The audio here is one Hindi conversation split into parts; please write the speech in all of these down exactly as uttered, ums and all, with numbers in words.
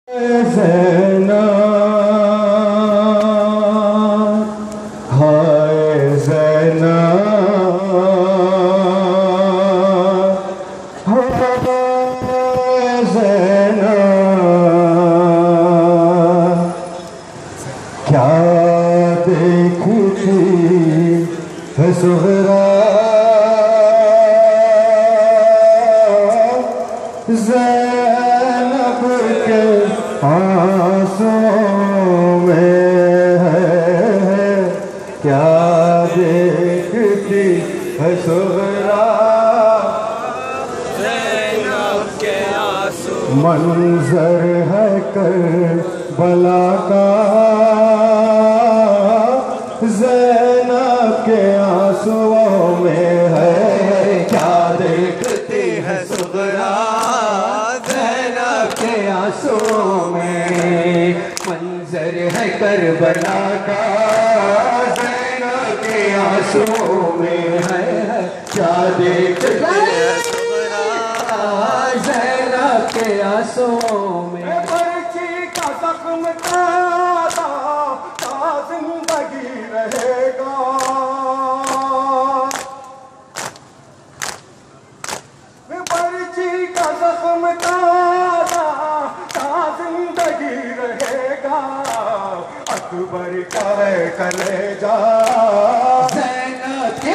ज़ैना हाय ज़ैना हाय ज़ैना क्या देखती है सुग़रा ज़ैनब के आँसुओं में है, क्या देखती है सुग़रा ज़ैनब के आंसू। मंज़र है करबला का ज़ैनब के आँसुओं में है, क्या देखती है सुग़रा ज़ैनब के आंसुओं में। मंज़र है करबला का ज़ैनब के आंसुओं में है, क्या देखती है सुग़रा ज़ैनब के आंसुओं में। पर्ची का ज़ख्म ताज़ा ता ज़िंदगी रहेगा, पर्ची का ज़ख्म ताज़ा ता ज़िंदगी रहेगा। अकबर का है कलेजा ज़ैनब के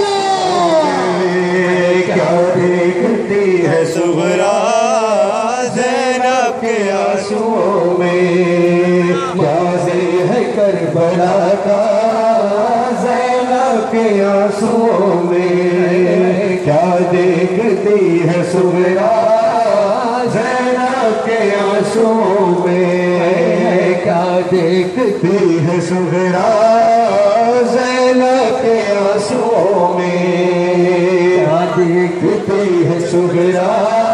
क्या देखती है सुग़रा ज़ैनब के आंसुओं में। वाज़े है करबला का ज़ैनब के आंसुओं में, क्या देखती है सुग़रा ज़ैनब के आंसुओं में, क्या देखती है सुग़रा ज़ैनब के आंसुओं में, क्या देखती है सुग़रा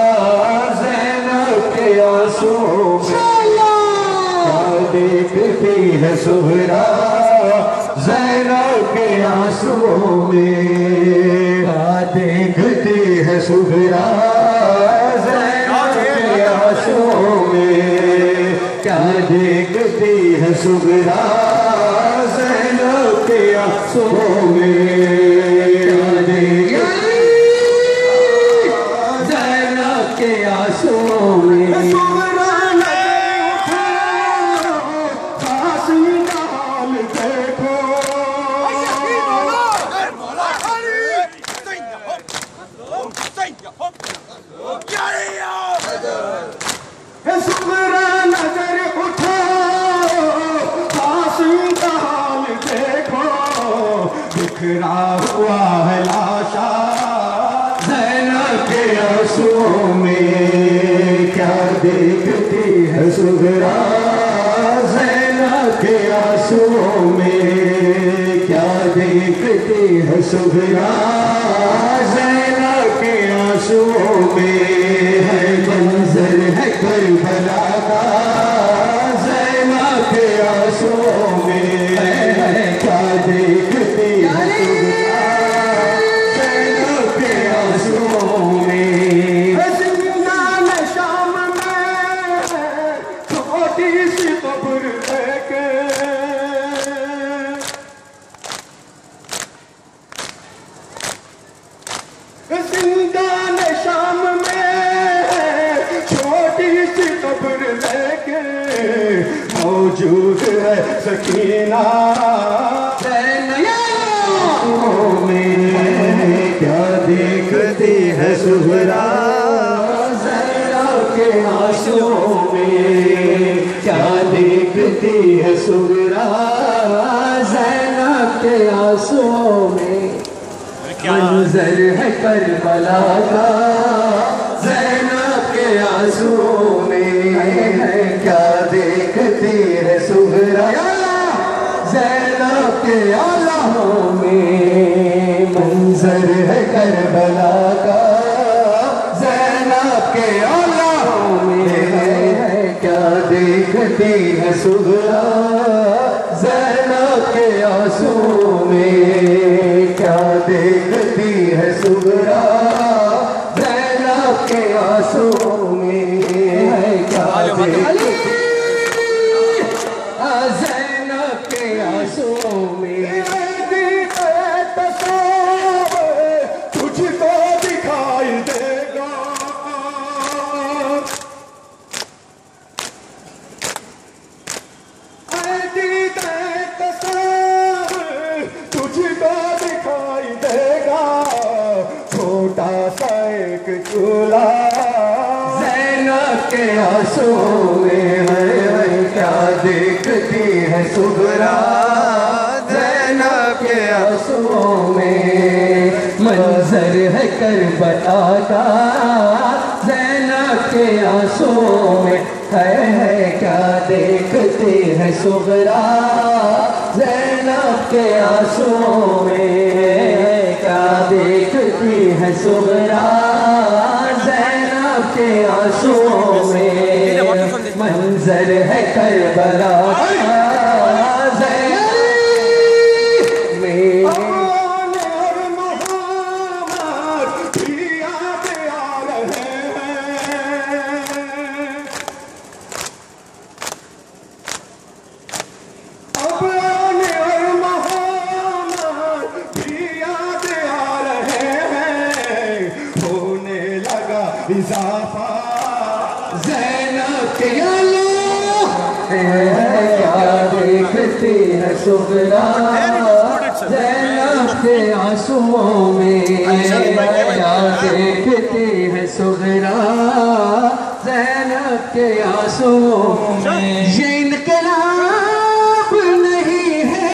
ज़ैनब के आंसुओं में, क्या देखती है सुग़रा ज़ैनब के आंसुओं में, क्या देखती है सुग़रा ज़ैनब के आंसुओं में, क्या देखती है सुग़रा ज़ैनब के आंसुओं में, क्या देखती ज़ैनब के आंसुओं में। सुग़रा नजर उठाओ कासिम का हाल देखो, बिखरा हुआ है लाशा ज़ैनब के आंसुओं में, क्या देखती है सुग़रा ज़ैनब के आंसुओं में, क्या देखती है सुग़रा ज़ैनब के आंसुओं में। मंज़र है करबला का ज़ैनब के आंसुओं में, क्या देखती है सुग़रा ज़ैनब के आंसुओं में। ज़िंदान शाम में छोटी सी कब्र लेके, ज़िंदान शाम में छोटी सी कब्र लेके मौजूद है सकीना में, क्या देखती है सुग़रा ज़ैनब के आंसुओं में, क्या देखती है सुग़रा ज़ैनब के आंसुओं में। मंज़र है करबला का ज़ैनब के आंसुओं में, क्या देखती है सुग़रा ज़ैनब के आंसुओं में। मंज़र है करबला का ज़ैनब के आंसुओं में, क्या देखती है सुग़रा ज़ैनब के आंसुओं में, क्या देखती है सुग़रा ज़ैनब के आंसुओं में, क्या ज़ैनब के आंसुओं में तुझको दिखाई देगा। तुझको दिखाई देगा छोटा सा एक चूल्हा। ज़ैनब के आंसुओं में है क्या देखती है सुगरा। ज़ैनब के आंसुओं में मंजर है करबला का। ज़ैनब के आंसुओं में है है क्या देखती है सुगरा। ज़ैनब के आंसुओं में क्या देखती है सुगरा। ज़ैनब के आंसुओं में मंजर है करबला का। ज़ैनब में इजाफा ज़ैनब के क्या देखती है सुगरा। ज़ैनब के आंसुओं में क्या देखती है सुगरा। ज़ैनब के आंसुओं में ये इनकलाब